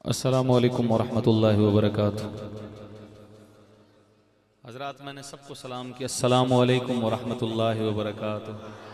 السلام علیکم ورحمۃ اللہ وبرکاتہ۔ حضرات میں نے سب کو سلام کیا، السلام علیکم ورحمۃ اللہ وبرکاتہ۔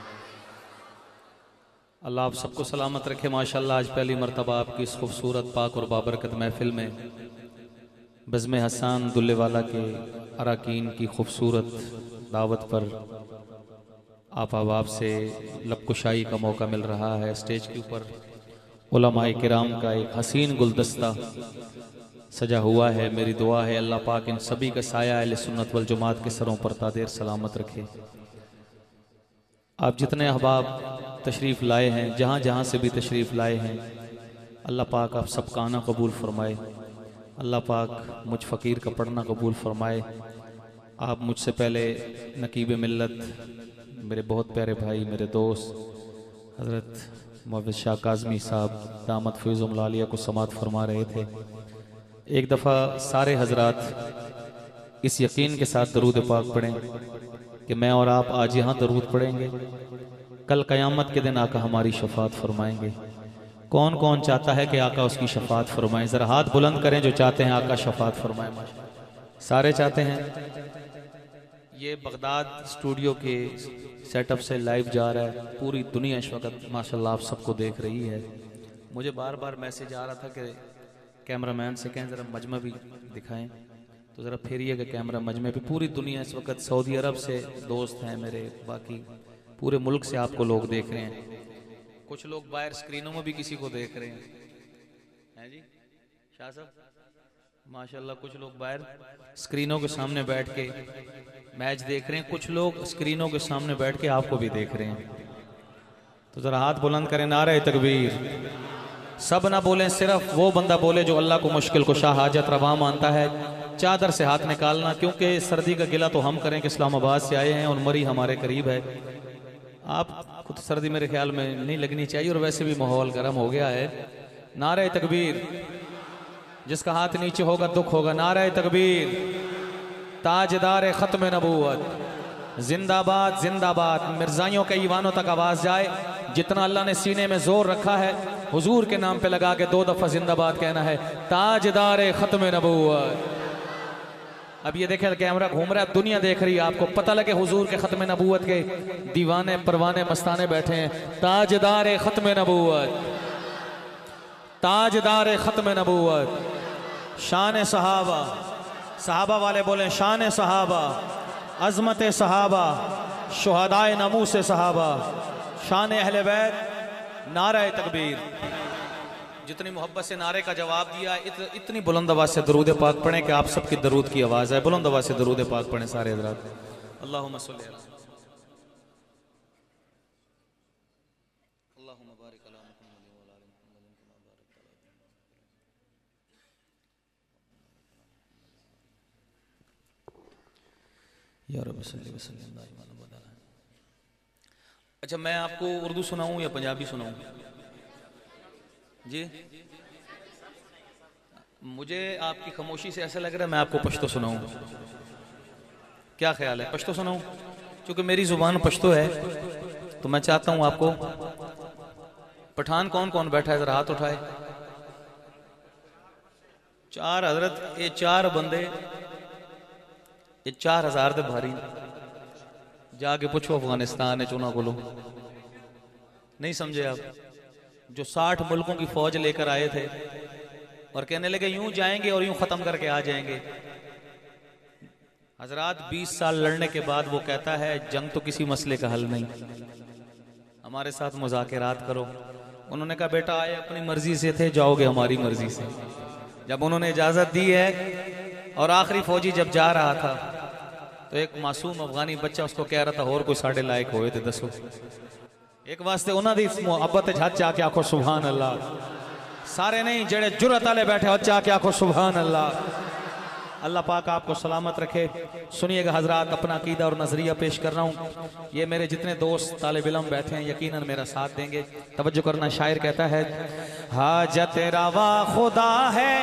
اللہ آپ سب کو سلامت رکھے۔ ماشاءاللہ آج پہلی مرتبہ آپ کی اس خوبصورت پاک اور بابرکت محفل میں بزم حسان دلے والا کے اراکین کی خوبصورت دعوت پر آپ احباب سے لب کشائی کا موقع مل رہا ہے۔ اسٹیج کے اوپر علماء کرام کا ایک حسین گلدستہ سجا ہوا ہے۔ میری دعا ہے اللہ پاک ان سبھی کا سایہ اہل سنت والجماعت کے سروں پر تادیر سلامت رکھے۔ آپ جتنے احباب تشریف لائے ہیں، جہاں جہاں سے بھی تشریف لائے ہیں، اللہ پاک آپ سب کا آنا قبول فرمائے۔ اللہ پاک مجھ فقیر کا پڑھنا قبول فرمائے۔ آپ مجھ سے پہلے نقیب ملت میرے بہت پیارے بھائی، میرے دوست حضرت محمد شاہ کاظمی صاحب دامت فیض العالیہ کو سماعت فرما رہے تھے۔ ایک دفعہ سارے حضرات اس یقین کے ساتھ درود پاک پڑھیں کہ میں اور آپ آج یہاں درود پڑھیں گے، کل قیامت کے دن آقا ہماری شفاعت فرمائیں گے۔ کون کون چاہتا ہے کہ آقا اس کی شفاعت فرمائیں؟ ذرا ہاتھ بلند کریں جو چاہتے ہیں آقا شفاعت فرمائیں۔ سارے چاہتے ہیں؟ یہ بغداد اسٹوڈیو کے سیٹ اپ سے لائیو جا رہا ہے، پوری دنیا اس وقت ماشاءاللہ آپ سب کو دیکھ رہی ہے۔ مجھے بار بار میسیج آ رہا تھا کہ کیمرہ مین سے کہیں ذرا مجمع بھی دکھائیں، تو ذرا پھیریے گا کیمرہ مجمع پہ۔ پوری دنیا اس وقت سعودی عرب سے دوست ہیں میرے، باقی پورے ملک سے آپ کو لوگ دیکھ رہے ہیں۔ کچھ لوگ باہر سکرینوں میں بھی کسی کو دیکھ رہے ہیں جی شاہ صاحب ماشاءاللہ۔ کچھ لوگ باہر سکرینوں کے سامنے بیٹھ کے میچ دیکھ رہے ہیں، کچھ لوگ سکرینوں کے سامنے بیٹھ کے آپ کو بھی دیکھ رہے ہیں۔ تو ذرا ہاتھ بلند کریں، نعرہ تکبیر۔ سب نہ بولیں، صرف وہ بندہ بولے جو اللہ کو مشکل کو شاہ حاجت روا مانتا ہے۔ چادر سے ہاتھ نکالنا، کیونکہ سردی کا گلہ تو ہم کریں کہ اسلام آباد سے آئے ہیں اور مری ہمارے قریب ہے۔ آپ کو سردی میرے خیال میں نہیں لگنی چاہیے، اور ویسے بھی ماحول گرم ہو گیا ہے۔ نعرہ تکبیر۔ جس کا ہاتھ نیچے ہوگا دکھ ہوگا۔ نعرہ تکبیر۔ تاجدار ختم نبوت زندہ باد زندہ باد۔ مرزائیوں کے ایوانوں تک آواز جائے، جتنا اللہ نے سینے میں زور رکھا ہے حضور کے نام پہ لگا کے 2 دفعہ زندہ باد کہنا ہے۔ تاجدار ختم نبوت۔ اب یہ دیکھیں کیمرہ گھوم رہا ہے، دنیا دیکھ رہی ہے، آپ کو پتہ لگے حضور کے ختم نبوت کے دیوانے پروانے مستانے بیٹھے ہیں۔ تاجدار ختم نبوت، تاجدار ختم نبوت۔ شان صحابہ، صحابہ والے بولیں شان صحابہ، عظمت صحابہ، شہدائے ناموس صحابہ، شان اہل بیت۔ نعرہ تکبیر۔ جتنی محبت سے نعرے کا جواب دیا، اتنی بلند آواز سے درود پاک پڑھیں کہ آپ سب کی درود کی آواز ہے۔ بلند آواز سے درود پاک پڑھیں سارے حضرات۔ اللہم صلی اللہ اللہم بارک علی محمد و علی آل محمد کما بارکت علی یا رب صلی وسلم دائما ابدا۔ اچھا میں آپ کو اردو سناؤں یا پنجابی سناؤں؟ جی مجھے آپ کی خاموشی سے ایسا لگ رہا ہے میں آپ کو پشتو سناؤں۔ کیا خیال ہے، پشتو سناؤں؟ چونکہ میری زبان پشتو ہے تو میں چاہتا ہوں آپ کو۔ پٹھان کون کون بیٹھا ہے ذرا ہاتھ اٹھائے۔ 4 حضرت، یہ 4 بندے، یہ 4000 دے بھاری جا کے پوچھو افغانستان ہے چونا بولو نہیں سمجھے آپ، جو 60 ملکوں کی فوج لے کر آئے تھے اور کہنے لگے یوں جائیں گے اور یوں ختم کر کے آ جائیں گے۔ حضرات 20 سال لڑنے کے بعد وہ کہتا ہے جنگ تو کسی مسئلے کا حل نہیں، ہمارے ساتھ مذاکرات کرو۔ انہوں نے کہا بیٹا آئے اپنی مرضی سے تھے، جاؤ گے ہماری مرضی سے۔ جب انہوں نے اجازت دی ہے اور آخری فوجی جب جا رہا تھا تو ایک معصوم افغانی بچہ اس کو کہہ رہا تھا اور کوئی ساڑھے لائق ہوئے تھے دسو۔ ایک واسطے انہاں دی محبت جھت چاہ کے آکھو سبحان اللہ۔ سارے نہیں، جڑے جرت والے بیٹھے ہو چاہ کے آکھو سبحان اللہ۔ اللہ پاک آپ کو سلامت رکھے۔ سنیے گا حضرات، اپنا عقیدہ اور نظریہ پیش کر رہا ہوں۔ یہ میرے جتنے دوست طالب علم بیٹھے ہیں یقیناً میرا ساتھ دیں گے۔ توجہ کرنا، شاعر کہتا ہے حاجت روا خدا ہے،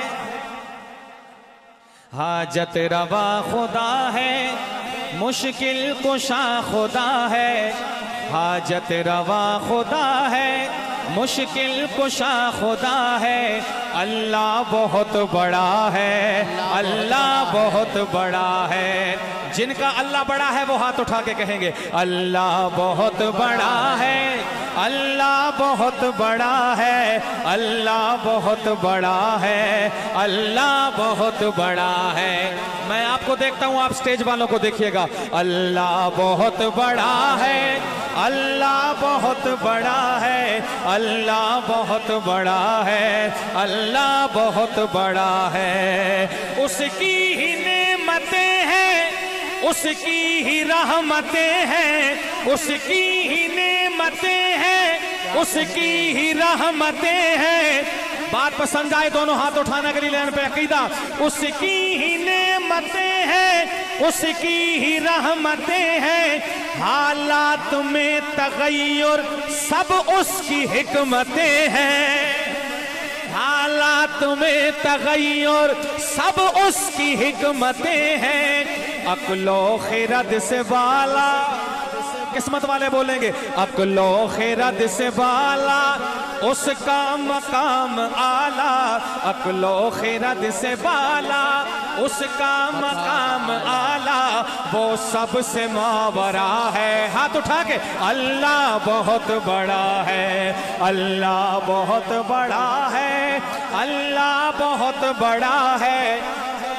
حاجت روا خدا ہے، مشکل کشا خدا ہے، حاجت روا خدا ہے، मुश्किल कुशा खुदा है, अल्लाह बहुत बड़ा है, अल्लाह बहुत बड़ा है। जिनका अल्लाह बड़ा है वो हाथ उठा के कहेंगे अल्लाह बहुत बड़ा है, अल्लाह बहुत बड़ा है, अल्लाह बहुत बड़ा है, अल्लाह बहुत बड़ा है। मैं आपको देखता हूँ, आप स्टेज वालों को देखिएगा। अल्लाह बहुत बड़ा है, अल्लाह बहुत बड़ा है, अल्लाह बहुत बड़ा है, अल्लाह बहुत बड़ा है। उसकी ही नेमतें हैं, उसकी ही रहमतें हैं, उसकी ही नेमतें हैं, उसकी ही रहमतें हैं। बात पसंद आए दोनों हाथ उठाना के लिए लाइन पे अकीदा। उसकी ही नेमतें हैं, उसकी ही रहमतें हैं, हालात में तगय्युर सब उसकी हिकमतें हैं, हालात में तगय्युर सब उसकी हिकमतें हैं। अक्लो खिरद से बाला, किस्मत वाले बोलेंगे अक्लो खिरद से बाला उसका मकाम आला, अक्लो खिरद से बाला उसका मकाम आला, वो सबसे मावरा है। हाथ उठा के अल्लाह बहुत बड़ा है, अल्लाह बहुत बड़ा है, अल्लाह बहुत बड़ा है।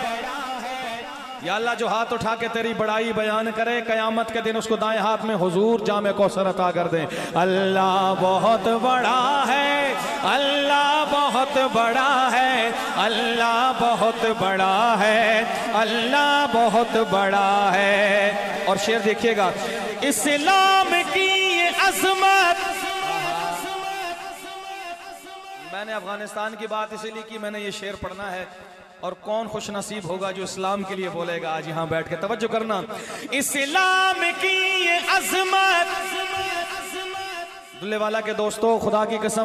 या अल्लाह जो हाथ उठा के तेरी बड़ाई बयान करे, कयामत के दिन उसको दाएं हाथ में हुजूर जामे कौसर अता कर दें। अल्लाह बहुत बड़ा है, अल्लाह बहुत बड़ा है, अल्लाह बहुत बड़ा है, अल्लाह बहुत बड़ा है। और शेर देखिएगा, इस्लाम की ये अज़मत। मैंने अफगानिस्तान की बात इसीलिए की, मैंने ये शेर पढ़ना है। और कौन खुश नसीब होगा जो इस्लाम के लिए बोलेगा। आज यहाँ बैठ के तवज्जो करना, इस्लाम की ये अज़मत। दुल्ले वाला के दोस्तों, खुदा की कसम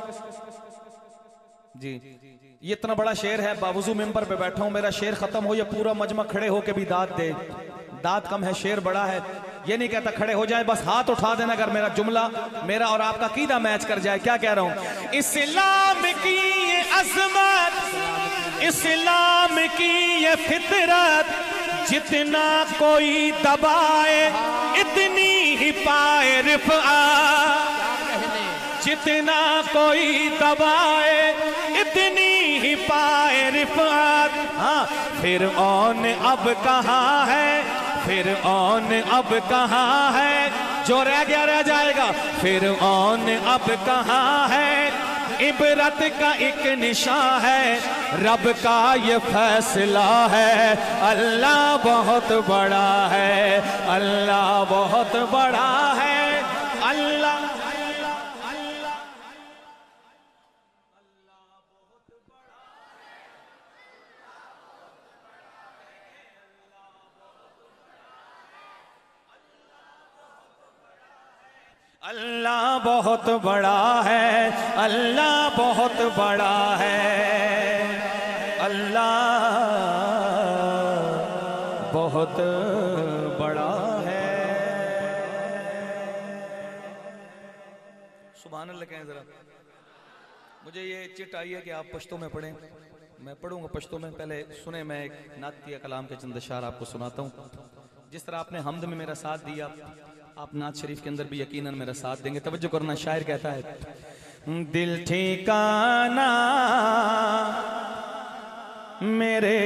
जी, ये इतना बड़ा शेर है, बावजू मिंबर पे बैठा हूँ, मेरा शेर खत्म हो या पूरा मजमा खड़े होके भी दाद दे, दाद कम है, शेर बड़ा है। ये नहीं कहता खड़े हो जाए, बस हाथ उठा देना अगर मेरा जुमला, मेरा और आपका कीदा मैच कर जाए। क्या कह रहा हूँ, इस्लाम की ये अज़मत, इस्लाम की ये फितरत, जितना कोई दबाए इतनी ही पाए रिफ़अत, जितना कोई दबाए इतनी ही पाए रिफ़अत। हाँ, फ़िरऔन अब कहाँ है, फ़िरऔन अब कहाँ है, जो रह गया रह जाएगा। फ़िरऔन अब कहाँ है, इबरत का एक निशान है, रब का ये फैसला है। अल्लाह बहुत बड़ा है, अल्लाह बहुत बड़ा है, अल्लाह अल्लाह बहुत बड़ा है, अल्लाह बहुत बड़ा है, अल्लाह बहुत बड़ा है। सुभान अल्लाह कहें जरा। मुझे ये चिट आई है कि आप पश्तो में पढ़ें, मैं पढ़ूंगा पश्तो में। पहले सुने, मैं एक नातिया कलाम के चंद अशआर आपको सुनाता हूँ। जिस तरह आपने हमद में मेरा साथ दिया, आप नात शरीफ के अंदर भी यकीनन मेरा साथ देंगे। तवज्जो करना, शायर कहता है, दिल ठिकाना मेरे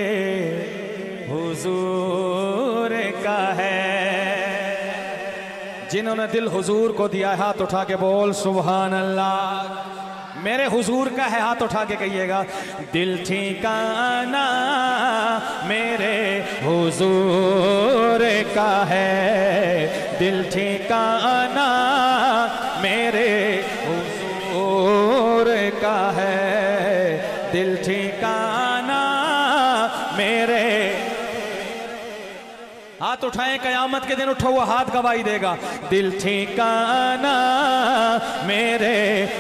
हुजूर का है। जिन्होंने दिल हुजूर को दिया, हाथ उठा के बोल सुभान अल्लाह। मेरे हुजूर का है, हाथ उठा के कहिएगा, दिल ठिकाना मेरे हुजूर का है, दिल ठिकाना मेरे हुजूर का है, दिल ठिकाना मेरे। हाथ उठाएं, कयामत के दिन उठा हुआ हाथ गवाही देगा। दिल ठिकाना मेरे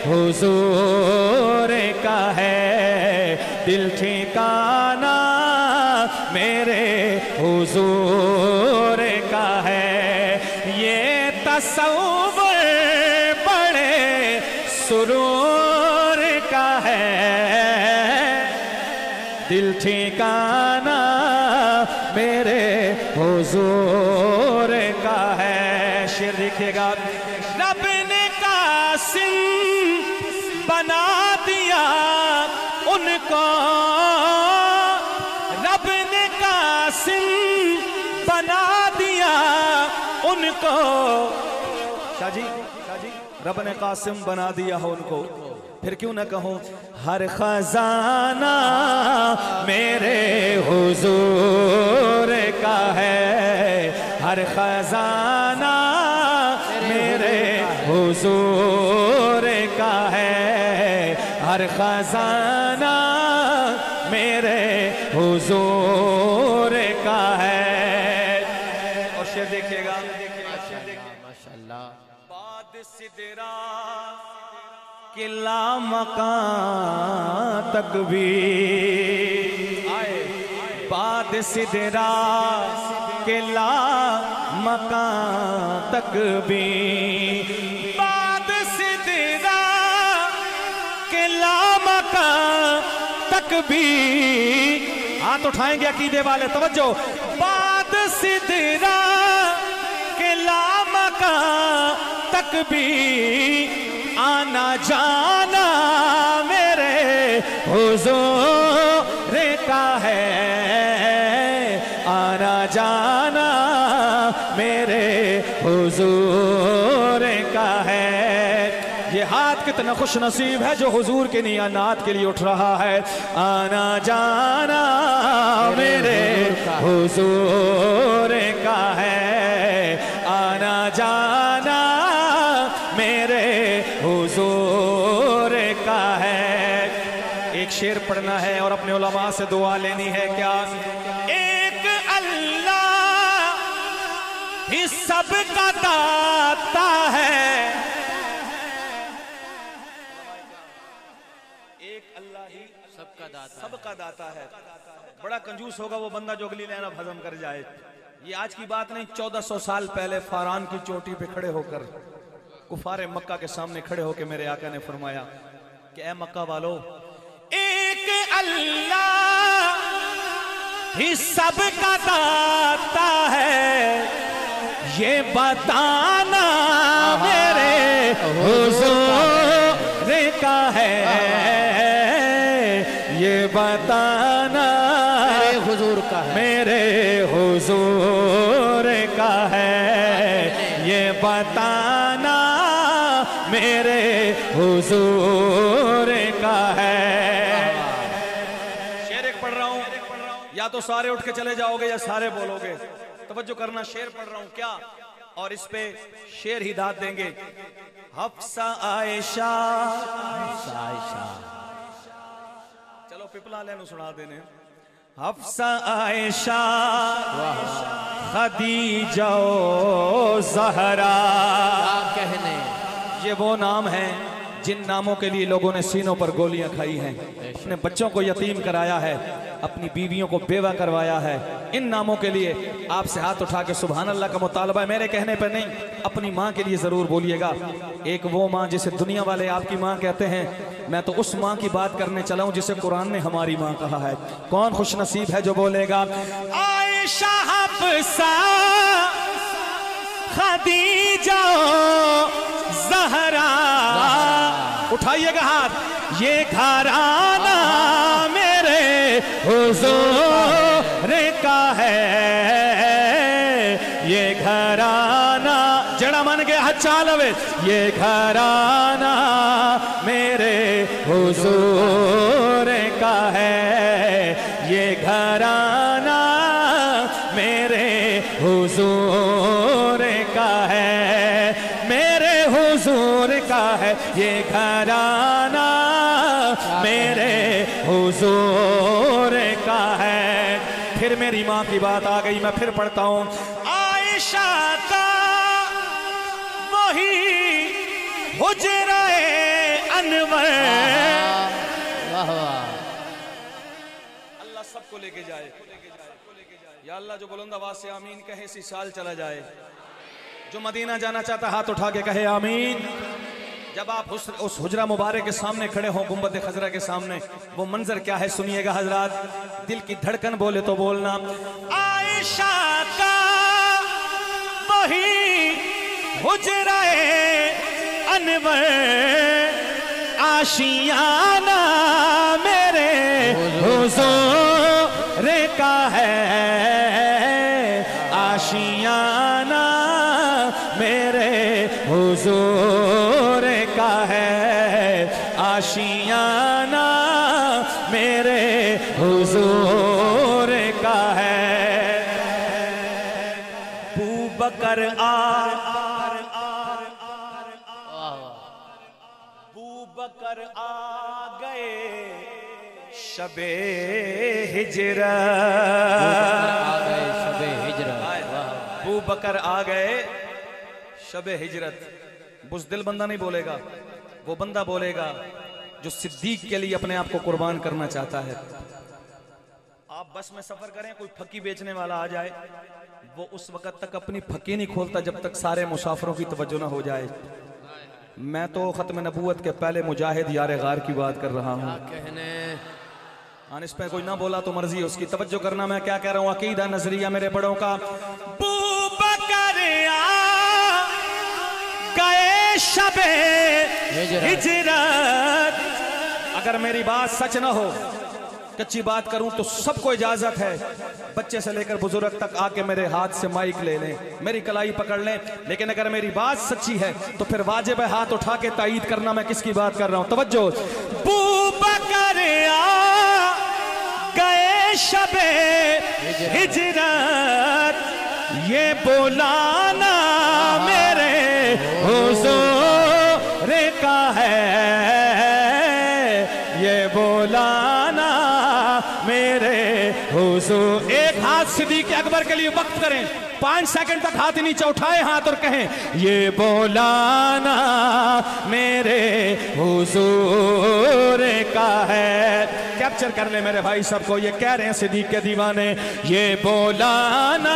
हुजूर का है, दिल ठिकाना मेरे हुजूर का है। ये तसव्वुर बड़े سرور کا ہے دل ٹھکانہ میرے حضور کا ہے. شعر دیکھیے گا. رب نے قاسم بنا دیا ان کو, رب نے قاسم بنا دیا ان کو. شاہ جی رب نے قاسم بنا دیا ہو ان کو, پھر کیوں نہ کہوں ہر خزانہ میرے حضور کا ہے, ہر خزانہ میرے حضور کا ہے, ہر خزانہ میرے حضور کا ہے. اور شعر دیکھیے گا. ماشاءاللہ. باد سدرا کہ لا مکان تک بھی آئے, باد سدرا کہ لا مکان تک بھی, باد سدرا کہ لا مکان تک بھی. ہاتھ اٹھائیں گے عقیدے والے, توجہ. باد سدرا کہ لا مکان تک بھی آنا جانا میرے حضور کا ہے, آنا جانا میرے حضور کا ہے. یہ ہاتھ کتنا خوش نصیب ہے جو حضور کے نعت کے لیے اٹھ رہا ہے. آنا جانا میرے حضور کا ہے, آنا جانا میرے حضور کا ہے. ایک شعر پڑھنا ہے اور اپنے علماء سے دعا لینی ہے. کیا ایک اللہ ہی سب کا داتا ہے, ایک اللہ ہی سب کا داتا ہے. بڑا کنجوس ہوگا وہ بندہ جو اگلی لائن اب ہضم کر جائے. یہ آج کی بات نہیں, 1400 سال پہلے فاران کی چوٹی پہ کھڑے ہو کر کفار مکہ کے سامنے کھڑے ہو کے میرے آقا نے فرمایا کہ اے مکہ والو, ایک اللہ ہی سب کا داتا ہے, یہ بتانا میرے حضور کا ہے, یہ بتانا میرے حضور کا ہے, میرے حضور کا ہے, یہ بتانا میرے حضور کا ہے. شعر ایک پڑھ رہا ہوں, یا تو سارے اٹھ کے چلے جاؤ گے یا سارے بولو گے. توجہ کرنا, شعر پڑھ رہا ہوں کیا, اور اس پہ شعر ہی داد دیں گے. حفصہ عائشہ, چلو پپلا لینو سنا دینے. حفصہ عائشہ خدیجہ و زہرا, کہنے یہ وہ نام ہیں جن ناموں کے لیے لوگوں نے سینوں پر گولیاں کھائی ہیں, اپنے بچوں کو یتیم کرایا ہے, اپنی بیویوں کو بیوہ کروایا ہے. ان ناموں کے لیے آپ سے ہاتھ اٹھا کے سبحان اللہ کا مطالبہ ہے. میرے کہنے پر نہیں, اپنی ماں کے لیے ضرور بولیے گا. ایک وہ ماں جسے دنیا والے آپ کی ماں کہتے ہیں, میں تو اس ماں کی بات کرنے چلا ہوں جسے قرآن نے ہماری ماں کہا ہے. کون خوش نصیب ہے جو بولے گا عائشہ حفصہ خدیجہ زہرا. اٹھائیے گا ہاتھ. یہ گھرانہ میرے حضور کا ہے, یہ گھرانہ جڑا من کے ہاتھ چالوے. یہ گھرانہ میرے حضور کا ہے, یہ گھرانہ میرے حضور کا ہے, میرے حضور کا ہے. یہ گھرانہ میرے حضور کا ہے. پھر میری ماں کی بات آ گئی, میں پھر پڑھتا ہوں. عائشہ کا وہی حجرہ انور, اللہ سب کو لے کے جائے. یا اللہ جو بلند آواز سے آمین کہے اسی سال چلا جائے. جو مدینہ جانا چاہتا ہاتھ اٹھا کے کہے آمین. جب آپ اس حجرہ مبارک کے سامنے کھڑے ہوں گنبد خضرا کے سامنے وہ منظر کیا ہے سنیے گا حضرات دل کی دھڑکن بولے تو بولنا عائشہ کا وہی حجرہ انور آشیانہ میرے حضور کا ہے آشیانہ میرے حضور کا ہے آشیانہ میرے حضور کا ہے بوبکر بوبکر آ گئے شب ہجرت بوبکر آ گئے شب ہجرت بزدل بندہ نہیں بولے گا وہ بندہ بولے گا جو صدیق کے لیے اپنے آپ کو قربان کرنا چاہتا ہے آپ بس میں سفر کریں کوئی پھکی بیچنے والا آ جائے وہ اس وقت تک اپنی پھکی نہیں کھولتا جب تک سارے مسافروں کی توجہ نہ ہو جائے میں تو ختم نبوت کے پہلے مجاہد یار غار کی بات کر رہا ہوں اس پہ کوئی نہ بولا تو مرضی ہے اس کی توجہ کرنا میں کیا کہہ رہا ہوں عقیدہ نظریہ میرے بڑوں کا بوبکر آ گئے شب ہجرت اگر میری بات سچ نہ ہو کچی بات کروں تو سب کو اجازت ہے بچے سے لے کر بزرگ تک آ کے میرے ہاتھ سے مائک لے لیں میری کلائی پکڑ لیں لیکن اگر میری بات سچی ہے تو پھر واجب ہے ہاتھ اٹھا کے تائید کرنا میں کس کی بات کر رہا ہوں توجہ بوبکر آ گئے شب ہجرت یہ بولانا میرے حضور کا ہے یہ بولانا میرے حضور ایک ہاتھ صدیق اکبر کے لیے وقت کریں 5 سیکنڈ تک ہاتھ نیچے اٹھائے ہاتھ اور کہیں یہ بولانا میرے حضور کا ہے کیپچر کر لیں میرے بھائی سب کو یہ کہہ رہے ہیں صدیق کے دیوانے یہ بولانا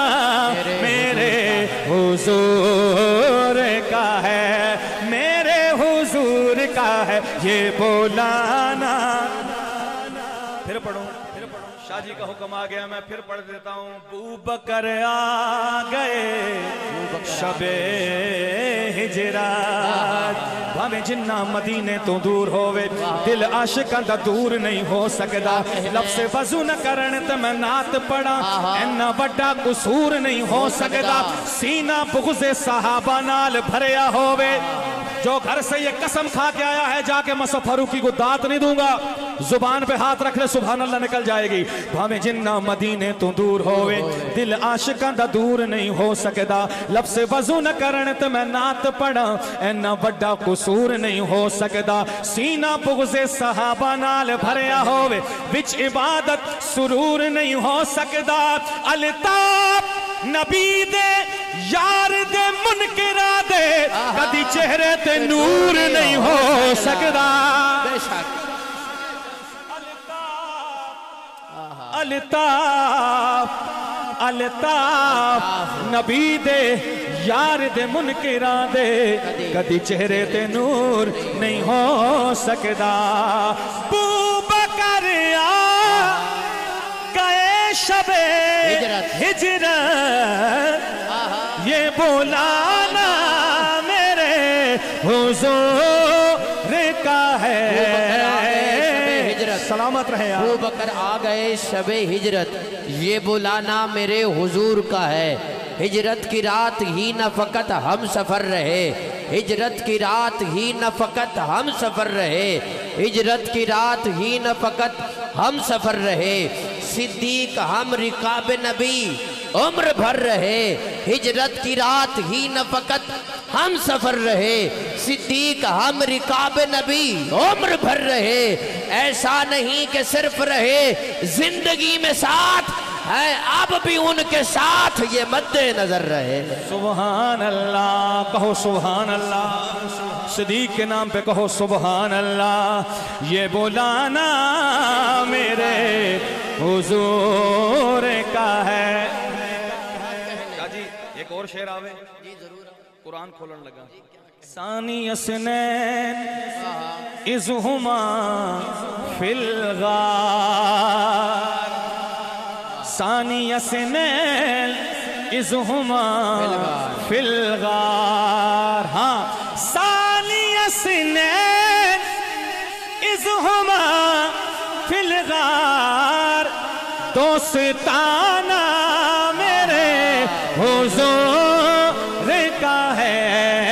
میرے حضور کا ہے میرے حضور کا ہے یہ بولانا پھر پڑھوں شاہ جی کا حکم آ گیا میں پھر پڑھ دیتا ہوں بوبکر آ گئے شب ہجرت بھاویں جنہ مدینے تو دور ہوئے دل عاشقاں دا دور نہیں ہو سکدا لفظ وضو نہ کرن تے میں نعت پڑھا اینا بڑا قصور نہیں ہو سکدا سینہ بغض صحابہ نال بھریا ہوئے جو گھر سے یہ قسم کھا کے آیا ہے جا کے مصحف فاروقی کو دات نہیں دوں گا زبان پہ ہاتھ رکھ لے سبحان اللہ نکل جائے گی بھاویں جنہ مدینے تو دور ہوئے دل عاشقاں دا دور نہیں ہو سکدا لفظ وضو نہ کرن تے میں نعت پڑھا اینا بڑا قصور نہیں ہو سکدا سینہ بغض صحابہ نال بھریا ہوئے وچ عبادت سرور نہیں ہو سکدا الطاف نبی دے یار دے منکرہ دے کدی چہرے تے نور نہیں ہو سکدا الطاف الطاف نبی دے یار دے منکرہ دے کدی چہرے تے نور نہیں ہو سکدا بوبکر آ گئے شب ہجرت یہ بولانا میرے حضور کا ہے سلامت رہے بوبکر آ گئے شب ہجرت یہ بلانا میرے حضور کا ہے ہجرت کی رات ہی نہ فقط ہم سفر رہے ہجرت کی رات ہی نہ فقط ہم سفر رہے ہجرت کی رات ہی نہ فقط ہم سفر رہے صدیق ہم رکاب نبی عمر بھر رہے ہجرت کی رات ہی نہ فقط ہم سفر رہے صدیق ہم رکاب نبی عمر بھر رہے ایسا نہیں کہ صرف رہے زندگی میں ساتھ ہے اب بھی ان کے ساتھ یہ مد نظر رہے سبحان اللہ کہو سبحان اللہ صدیق کے نام پہ کہو سبحان اللہ یہ بولانا میرے حضور کا ہے جی ایک اور شعر آوے قرآن کھولن لگا ثانی اسنین اذ ہما فی الغار ثانی اسنین اذ ہما فی الغار ہاں ثانی اسنین اذ ہما فی الغار دوستانہ میرے حضور کا ہے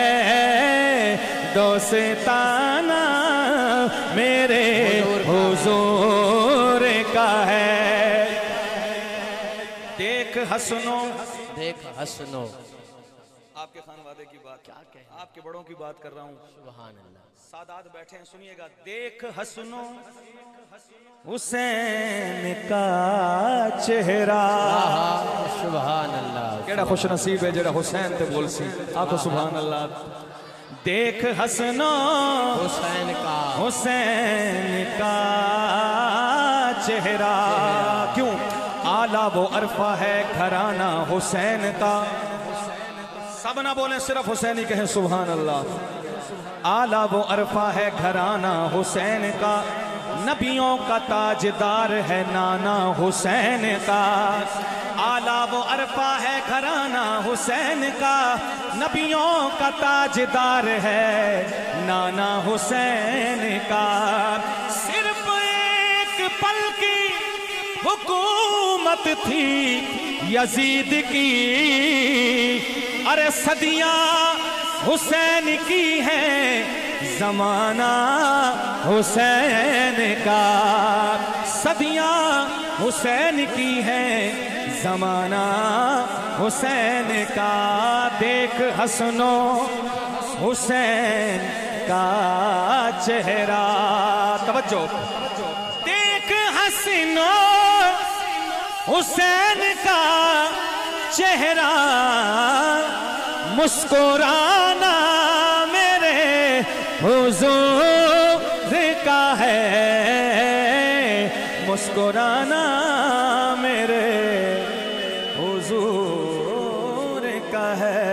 دوستانہ میرے حضور کا ہے دیکھ حسنو آپ کے خانوادے کی بات کیا کہیں آپ کے بڑوں کی بات کر رہا ہوں سبحان اللہ سادات بیٹھے ہیں سنیے گا دیکھ حسنو حسین کا چہرہ سبحان اللہ کیڑا خوش نصیب ہے جڑا حسین تے بول سی آکھو سبحان اللہ دیکھ حسنو حسین کا چہرہ کیوں اعلیٰ وہ عرفہ ہے گھرانہ حسین کا سب نہ بولیں صرف حسین ہی کہیں سبحان اللہ اعلیٰ وہ عرفہ ہے گھرانہ حسین کا نبیوں کا تاجدار ہے نانا حسین کا اعلیٰ وہ عرفہ ہے گھرانہ حسین کا نبیوں کا تاجدار ہے نانا حسین کا صرف ایک پل کی حکومت تھی یزید کی ارے صدیاں حسین کی ہیں زمانہ حسین کا صدیاں حسین کی ہیں زمانہ حسین کا دیکھ حسنو حسین کا چہرہ توجہ دیکھ حسنو حسین کا چہرہ مسکرانا میرے حضور کا ہے مسکرانا میرے حضور کا ہے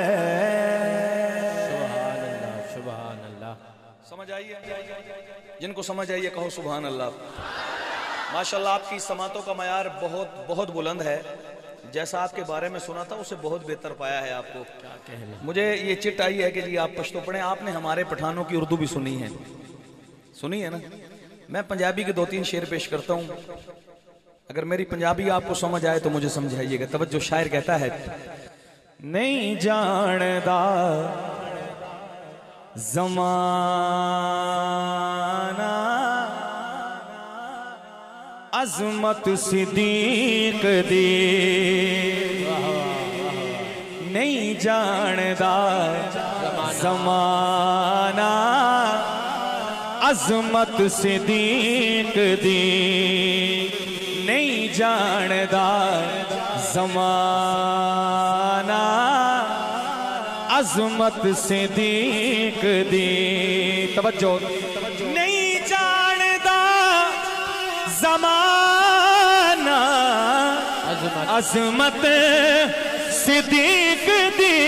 سبحان اللہ سمجھ آئیے جن کو سمجھ آئیے کہو سبحان اللہ ماشاءاللہ آپ کی سماعتوں کا معیار بہت بلند ہے جیسا آپ کے بارے میں سنا تھا اسے بہت بہتر پایا ہے آپ کو مجھے یہ چٹ آئی ہے کہ جی آپ پشتو پڑھیں آپ نے ہمارے پٹھانوں کی اردو بھی سنی ہے نا میں پنجابی کے 2-3 شعر پیش کرتا ہوں اگر میری پنجابی آپ کو سمجھ آئے تو مجھے سمجھائیے گا توجہ شاعر کہتا ہے نہیں جاندا زمانہ عظمت صدیق دی نہیں جاندا زمانہ عظمت صدیق دی نہیں جاندا زمانہ عظمت صدیق دی توجہ نہیں جاندا زمانہ عظمت صدیق دی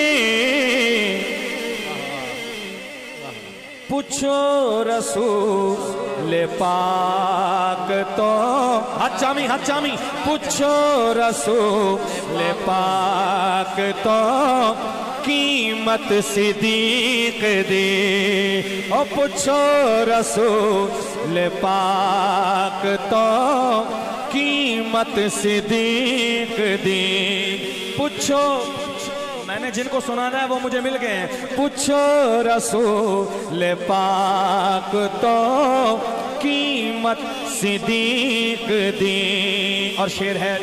پوچھو رسول پاک تو ہاتھ چامی پوچھو رسول پاک تو قیمت صدیق دی او پوچھو رسول پاک تو قیمت صدیق دی پوچھو میں نے جن کو سنانا ہے وہ مجھے مل گئے ہیں پوچھو رسول پاک تو قیمت صدیق دی اور شعر ہے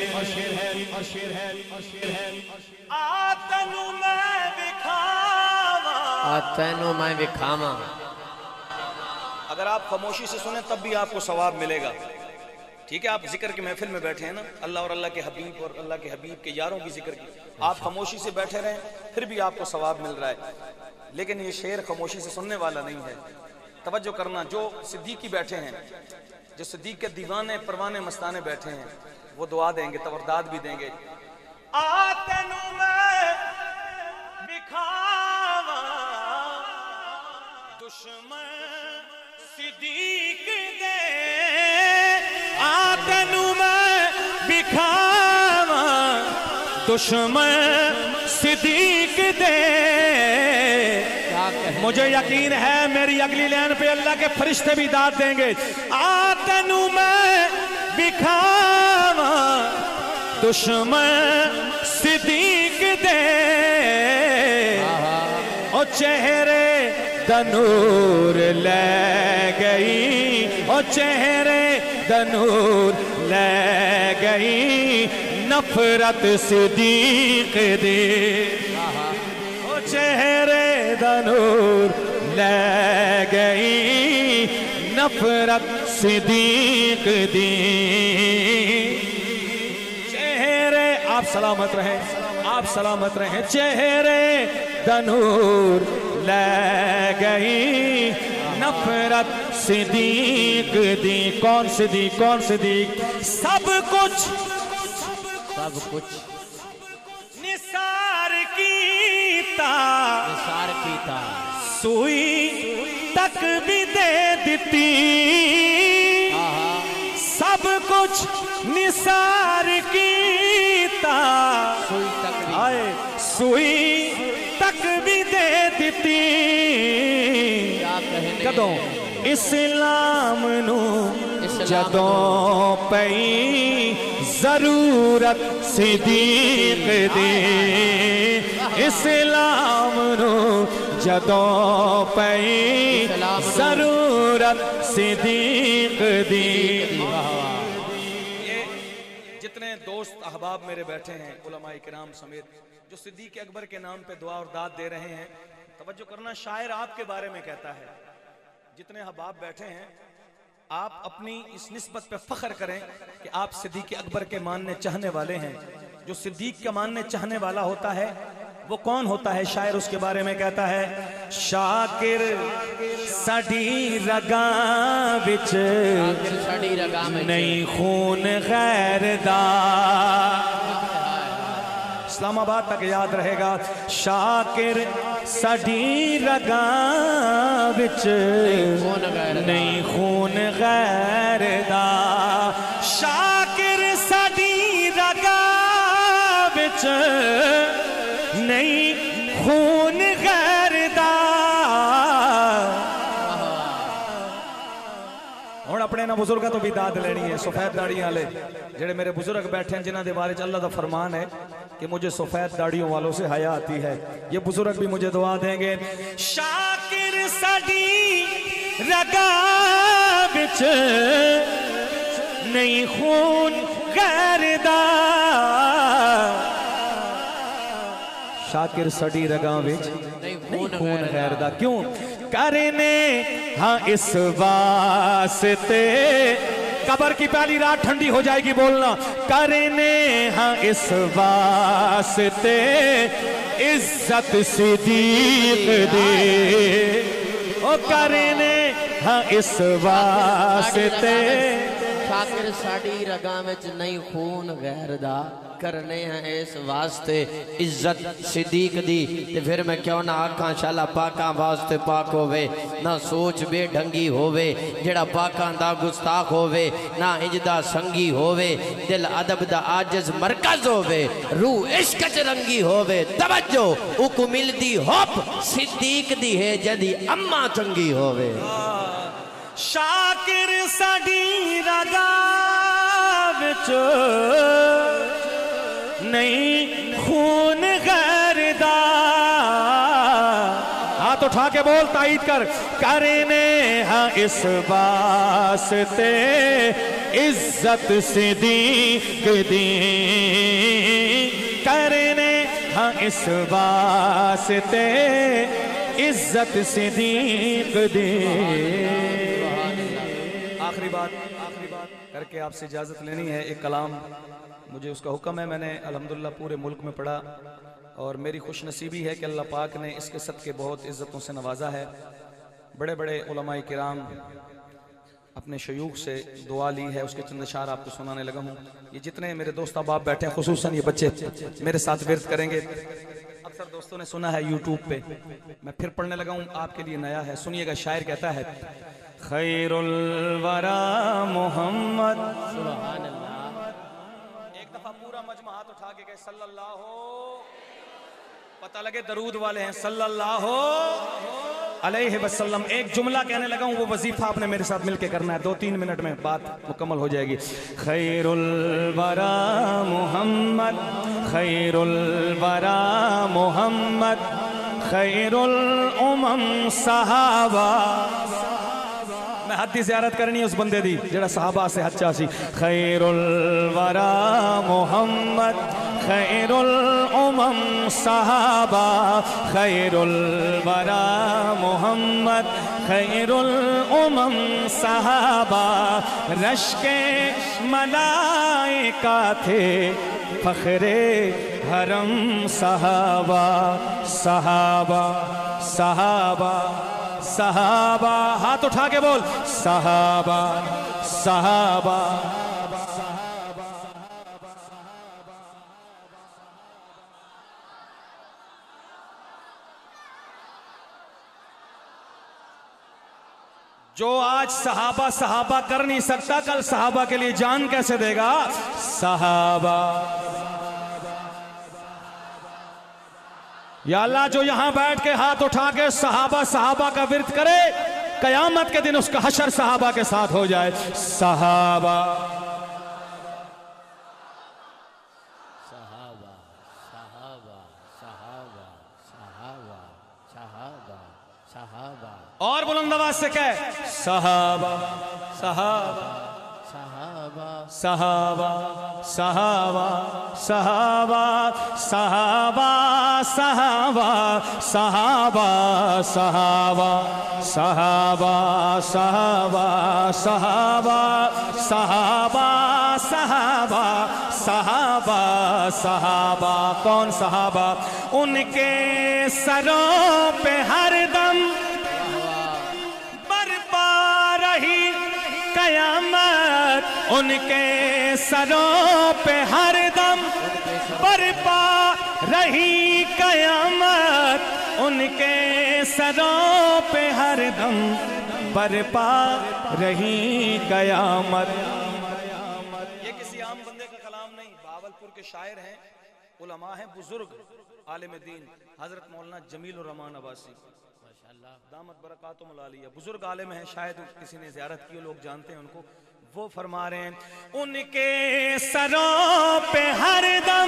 تینوں میں بکھاواں اگر آپ خاموشی سے سنیں تب بھی آپ کو ثواب ملے گا ٹھیک ہے آپ ذکر کی محفل میں بیٹھے ہیں نا اللہ اور اللہ کے حبیب اور اللہ کے حبیب کے یاروں کی ذکر کی آپ خاموشی سے بیٹھے رہیں پھر بھی آپ کو ثواب مل رہا ہے لیکن یہ شعر خاموشی سے سننے والا نہیں ہے توجہ کرنا جو صدیقی بیٹھے ہیں جو صدیق کے دیوانے پروانے مستانے بیٹھے ہیں وہ دعا دیں گے تورداد بھی دیں گے दुश्मन सिद्दीक दे आ तेनू मैं बिखावा दुश्मन सिद्दीक दे। मुझे यकीन है मेरी अगली लाइन पे अल्लाह के फरिश्ते भी दाद देंगे। आ तेनू मैं बिखावा दुश्मन सिद्दीक दे ओ चेहरे दनूर ले गई ओ चेहरे दनूर ले गई नफरत सिद्दीक दे ओ चेहरे दनूर ले गई नफरत सिद्दीक दी। चेहरे आप सलामत रहें आप सलामत रहें चेहरे दनूर ले गई नफरत सिद्दीक दी। कौन सिद्दीक कौन सिद्दीक सब कुछ निसार कीता सुई तक भी दे दिती सब कुछ निसार कीता आए सुई तक भी दे दिती कदों इस्लाम नू जदों पई जरूरत सिद्दीक दी इस्लाम नू जदों पई जरूरत सिद्दीक दी। जितने दोस्त अहबाब मेरे बैठे हैं उलमाए किराम समेत जो सिद्दीक अकबर के नाम पे दुआ और दाद दे रहे हैं, तवज्जो करना शायर आपके बारे में कहता है। जितने अहबाब बैठे हैं आप अपनी इस निस्बत पे फख्र करें कि आप सिद्दीक अकबर के मानने चाहने वाले हैं। जो सिद्दीक का मानने चाहने वाला होता है वो कौन होता है? शायर उसके बारे में कहता है शाकिर साडी रगा विच नहीं खून गैर दा। इस्लामाबाद तक याद रहेगा शाकिर साडी रगा विच नहीं खून गैर दा। शाकिर साडी रगा विच नहीं खून गैर दा। हुण अपने ना बुजुर्गों तो भी दाद लेनी है। सफेद दाड़ियां वाले जेड़े मेरे बुजुर्ग बैठे हैं जिन्हां दे बारे च अल्लाह दा फरमान है कि मुझे सफेद दाड़ियों वालों से हया आती है। ये बुजुर्ग भी मुझे दुआ देंगे। शाकिर साडी रगा विच नहीं खून गैर दा। शाकिर साडी रगा विच नहीं खून गैर दा। क्यों करने हाँ इस वास्ते कब्र की पहली रात ठंडी हो जाएगी बोलना करने हाँ इस वास्ते इज्जत सिद्दीक दे ओ करने हाँ इस वास्ते शाकिर साडी रगा विच नहीं खून गैर दा करने हैं इस वास्ते इज्जत सिद्दीक दी। ते फिर मैं क्यों ना आखां शाला पाकां वास्ते पाक होवे ना सोच बेढंगी होवे जेड़ा पाकां दा गुस्ताख होवे ना इंजदा संगी होवे दिल अदब दा आजिज मरकज होवे रूह इश्क च रंगी होवे तवज्जो उको मिलदी होप सिद्दीक दी है जदी अम्मा चंगी होवे। शाकिर साडी रगा विच नहीं खून गैर दा। हाथ उठा के बोल ताईद कर करने हाँ इस वास्ते इज्जत सिद्दीक दी करने हाँ इस वास्ते इज्जत सिद्दीक दी। आखिरी बात करके आपसे इजाजत लेनी है। एक कलाम मुझे उसका हुक्म है मैंने अल्हम्दुलिल्लाह पूरे मुल्क में पढ़ा और मेरी खुश नसीबी है कि अल्लाह पाक ने इसके सदके बहुत इज्जतों से नवाजा है। बड़े बड़े उलमाए किराम अपने शयूख से दुआ ली है उसके चंद अशार आपको सुनाने लगा हूँ। ये जितने मेरे दोस्त अहबाब बैठे हैं खुसूसन ये बच्चे मेरे साथ विर्द करेंगे। اکثر دوستوں نے سنا ہے یوٹیوب پہ، میں پھر پڑھنے لگا ہوں، آپ کے لیے نیا ہے، سنیے گا. شاعر کہتا ہے خیر الورا محمد. سبحان اللہ. ایک دفعہ پورا مجمع ہاتھ اٹھا کے کہ صلی اللہ ہو، پتہ لگے درود والے ہیں، صلی اللہ علیہ وسلم. ایک جملہ کہنے لگا ہوں، وہ وظیفہ آپ نے میرے ساتھ مل کے کرنا ہے، 2-3 منٹ میں بات مکمل ہو جائے گی. خیر الورا محمد، خیر الورا محمد، خیر الامم صحابہ. میں حد دی زیارت کرنی ہے اس بندے دی جڑا صحابہ سے حد چاسی. خیر الورا محمد، خیر الامم صحابہ، خیر الورا محمد، خیر الامم صحابہ. رشک ملائکہ تھے، فخر حرم صحابہ. صحابہ صحابہ صحابہ، ہاتھ اٹھا کے بول صحابہ صحابہ. جو آج صحابہ صحابہ کر نہیں سکتا، کل صحابہ کے لیے جان کیسے دے گا؟ صحابہ. یا اللہ جو یہاں بیٹھ کے ہاتھ اٹھا کے صحابہ صحابہ کا ورد کرے، قیامت کے دن اس کا حشر صحابہ کے ساتھ ہو جائے. صحابہ صحابہ صحابہ صحابہ صحابہ صحابہ صحابہ. اور بلند آواز سے کہے صحابہ صحابہ صحابہ صحابہ صحابہ صحابہ صحابہ صحابہ صحابہ صحابہ صحابہ صحابہ صحابہ صحابہ صحابہ صحابہ. کون صحابہ؟ ان کے سروں پہ ہر دم برپا رہی قیامت. ان کے سروں پہ ہر دم برپا رہی قیامت. ان کے سروں پہ ہر دم برپا رہی قیامت. یہ کسی عام بندے کا کلام نہیں، بہاولپور کے شاعر ہیں، علماء ہیں، بزرگ عالم دین حضرت مولانا جمیل الرحمن عباسی دامت برکاتہم العالیہ. بزرگ عالم ہیں، شاید کسی نے زیارت کی، لوگ جانتے ہیں ان کو. وہ فرما رہے ہیں ان کے سروں پہ ہر دم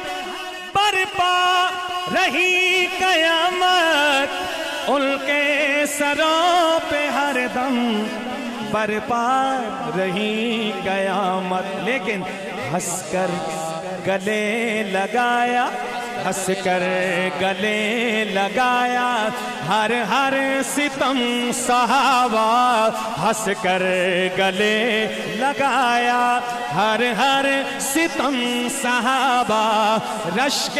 برپا رہی قیامت. ان کے سروں پہ ہر دم برپا رہی قیامت. لیکن ہنس کر گلے لگایا، ہنس کر گلے لگایا ہر ہر ستم صحابہ. ہنس کر گلے لگایا ہر ہر ستم صحابہ. رشک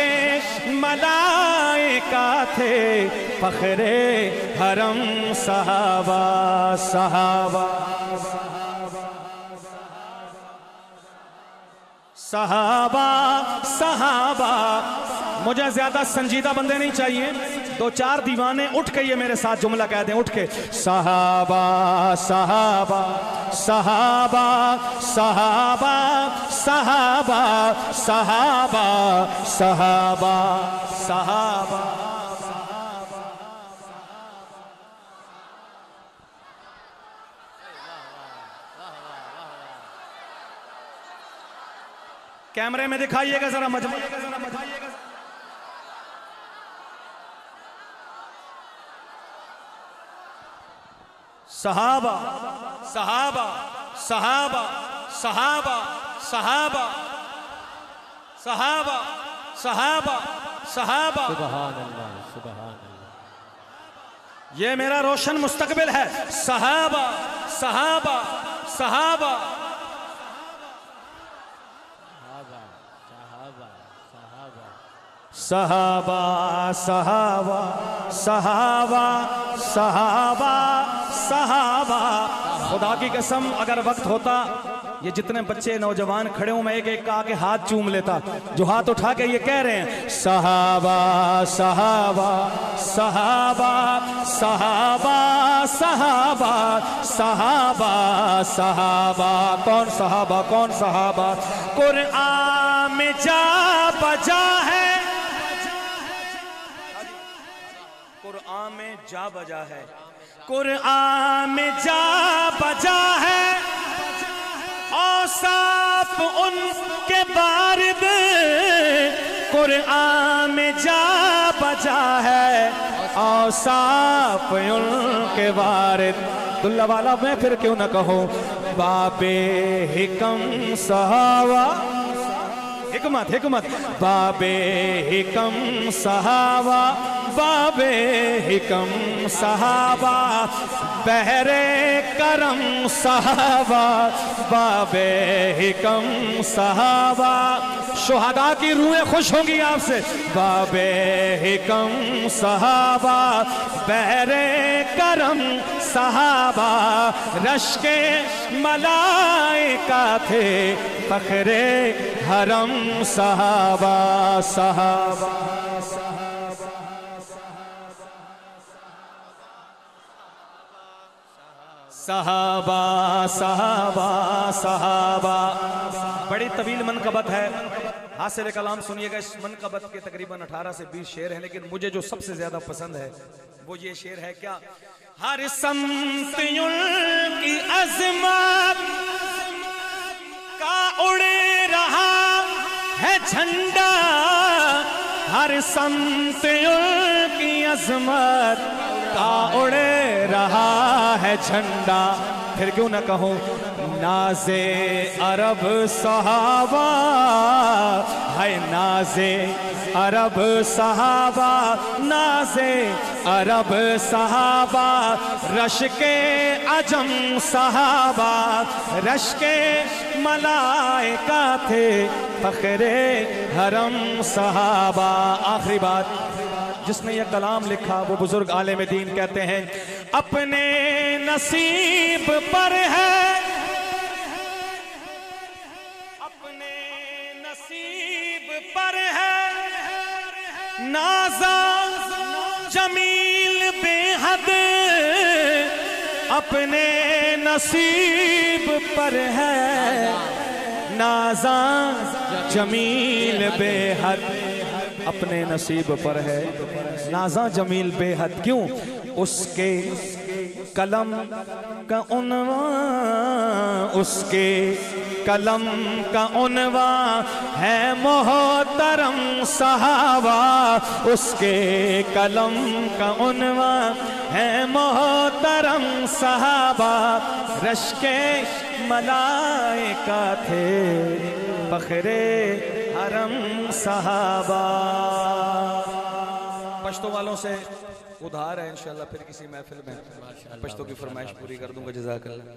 ملائکہ تھے، فخر حرم صحابہ. صحابہ صحابہ صحابہ. مجھے زیادہ سنجیدہ بندے نہیں چاہیے، 2-4 دیوانے اٹھ کے یہ میرے ساتھ جملہ کہہ دیں، اٹھ کے صحابہ صحابہ صحابہ صحابہ صحابہ صحابہ صحابہ صحابہ. کیمرے میں دکھائیے گا ذرا مجمع. صحابہ صحابہ صحابہ صحابہ صحابہ صحابہ صحابہ صحابہ. سبحان اللہ سبحان اللہ. یہ میرا روشن مستقبل ہے. صحابہ صحابہ صحابہ صحابہ صحابہ صحابہ صحابہ صحابہ. خدا کی قسم اگر وقت ہوتا یہ جتنے بچے نوجوان کھڑے ہوں میں ایک ایک کا آ کے ہاتھ چوم لیتا جو ہاتھ اٹھا کے یہ کہہ رہے ہیں صحابہ صحابہ صحابہ صحابہ صحابہ صحابہ صحابہ کون صحابہ کون صحابہ قرآن میں جا بجا ہے قرآن میں جا بجا ہے قرآن میں جا بجا ہے اوصاف ان کے بارد قرآن میں جا بجا ہے اوصاف ان کے بارد دلہ والا میں پھر کیوں نہ کہوں باب حکم صحابہ حکمت حکمت باب حکم صحابہ باب حکم صحابہ بحر کرم صحابہ باب حکم صحابہ شہداء کی روحیں خوش ہوں گی آپ سے باب حکم صحابہ بحر کرم صحابہ رشک ملائکہ تھے فخر حرم صحابہ صحابہ صحابہ صحابہ صحابہ بڑی طویل منقبت ہے حاصل کلام سنیے گا اس منقبت کے تقریباً 18 سے 20 شعر ہیں لیکن مجھے جو سب سے زیادہ پسند ہے وہ یہ شعر ہے کیا ہر سمت ان کی عظمت کا اڑے رہا ہے جھنڈا ہر سمت ان کی عظمت کا اڑے رہا ہے جھنڈا پھر کیوں نہ کہوں ناز عرب صحابہ ہے ناز عرب صحابہ ناز عرب صحابہ رشک عجم صحابہ رشک ملائکہ تھے فخر حرم صحابہ آخری بات جس نے یہ کلام لکھا وہ بزرگ عالم دین کہتے ہیں اپنے نصیب پر ہے اپنے نصیب پر ہے نازا جمیل بے حد اپنے نصیب پر ہے نازا جمیل بے حد اپنے نصیب پر ہے نازا جمیل بے حد کیوں اس کے قلم کا عنوان اس کے قلم کا عنوان ہے محترم صحابہ اس کے قلم کا عنوان ہے محترم صحابہ رشک ملائکہ تھے فخر حرم صحابہ پشتو والوں سے ادھار ہے انشاءاللہ پھر کسی محفل میں پشتو کی فرمائش پوری کر دوں گا جزاک اللہ